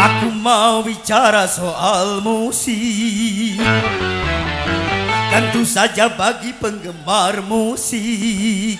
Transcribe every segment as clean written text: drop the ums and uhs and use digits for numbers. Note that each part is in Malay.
Aku mau bicara soal musik. Tentu saja bagi penggemar musik,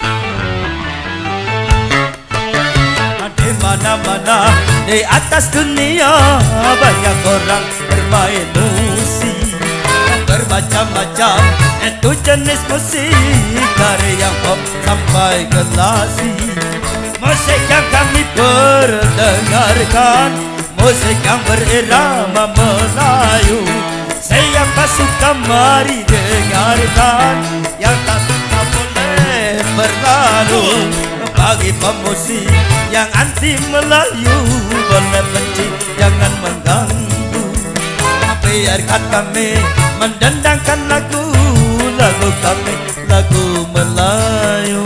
di mana-mana di atas dunia banyak orang bermain musik. Bermacam-macam itu jenis musik, dari yang pop sampai klasik. Musik yang kami perdengarkan, musik yang berirama Melayu. Siapa suka mari dengarkan, yang tak suka boleh berlalu. Bagi pemusik yang anti Melayu, boleh benci jangan mengganggu. Biarkan kami mendendangkan lagu kami, lagu Melayu.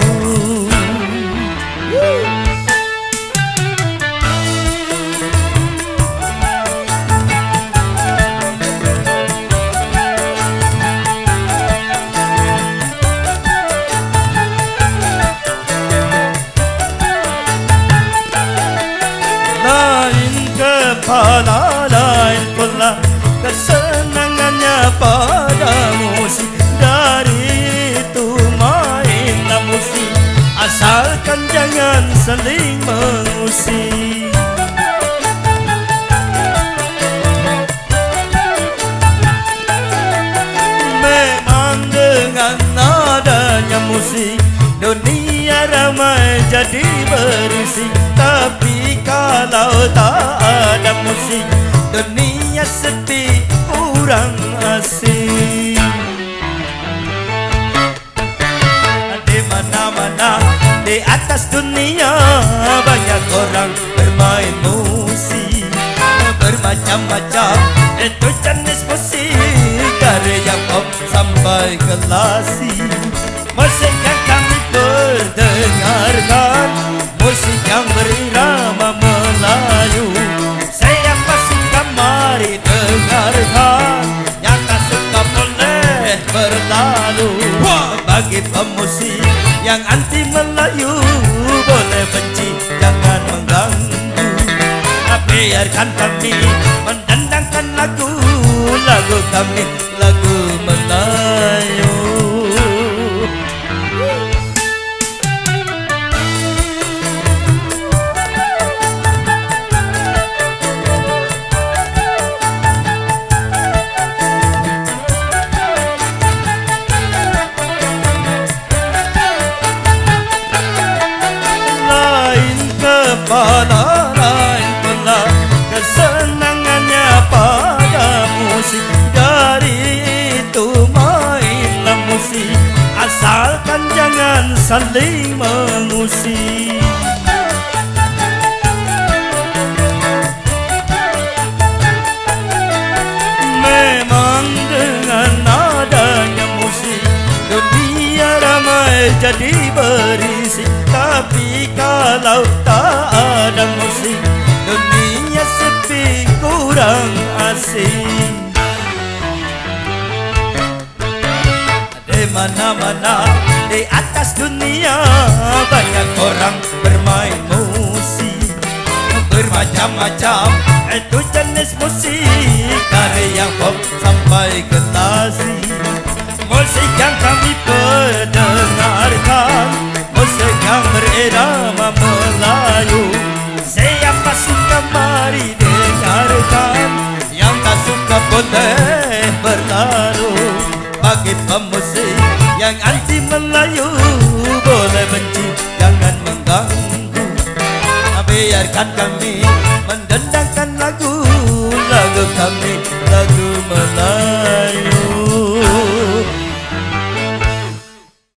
Kepala lain pula kesenangannya pada musik. Dari itu mainlah musik, asalkan jangan saling mengusik. Memang dengan adanya musik, dunia ramai jadi berisik. Tapi kalau tak ada musik, dunia sepi kurang asing. Di mana-mana di atas dunia banyak orang bermain musik. Bermacam-macam itu jenis musik, dari yang pop sampai klasik. Musik yang kami perdengarkan, musik yang berirama Melayu. Siapa suka mari dengarkan, yang tak suka boleh berlalu. Bagi pemusik yang anti Melayu, boleh benci jangan mengganggu. Biarkan kami mendendangkan lagu kami, lagu Melayu. Kepala lain pula kesenangannya pada musik. Dari itu mainlah musik, asalkan jangan saling mengusik. Memang dengan adanya musik, dunia ramai jadi berisik. Tapi kalau tak ada musik, dunia sepi kurang asing. Di mana-mana di atas dunia banyak orang bermain musik. Bermacam-macam itu jenis musik, dari yang pop sampai klasik. Musik yang kami perdengarkan, musik yang berirama Melayu. Siapa suka mari dengarkan, yang tak suka boleh berlalu. Bagi pemusik yang anti Melayu, boleh benci jangan mengganggu. Biarkan kami